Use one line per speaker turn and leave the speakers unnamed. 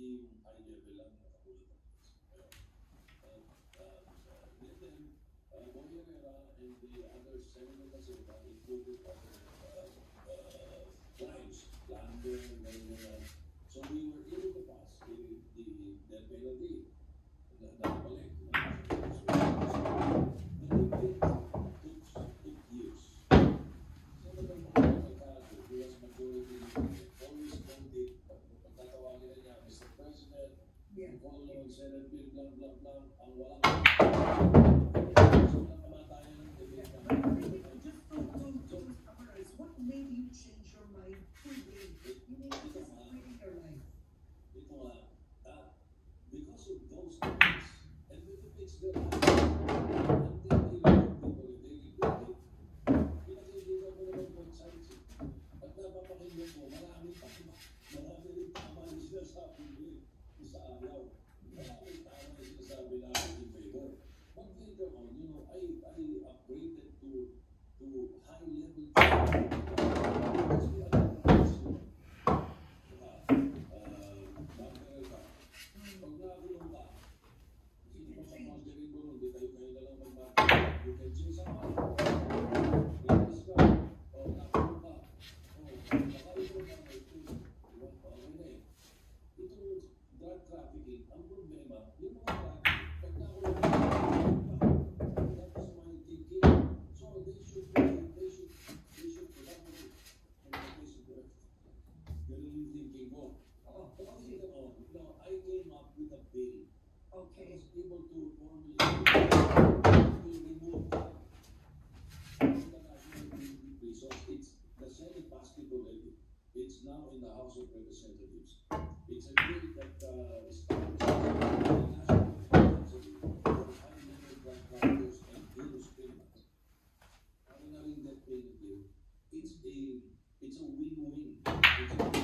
hindi yung high level lang nakatulad ng Boy Herrera and the other Senator Caseta included other crimes, plunder, and so we were able to pass the death penalty. Nakabalik. Took years. Senator Mercado, who was majority leader, always wanted, pagtatawagin na niya, Mr. President, call on Senate Bill, blah, blah, blah, ang walang
what made you change your mind today? You mean this is really your life?
Because of those things, and if it makes their life, and then they love people and they regret it, pinag-ibigay ko naman po excited. At napapakinggan ko, marami rin tama yung sinasabi nila sa ayaw. Marami tama yung sinasabi namin in favor. But later on, I upgraded to high level. I came up with a bill.
Okay.
I was able to formulate to remove international military. So it's the Senate passed it already. It's now in the House of Representatives. It's a bill that establishes the national defense for high-level contractors and heinous criminals. Ano na rin that bill? It's a win-win. It's a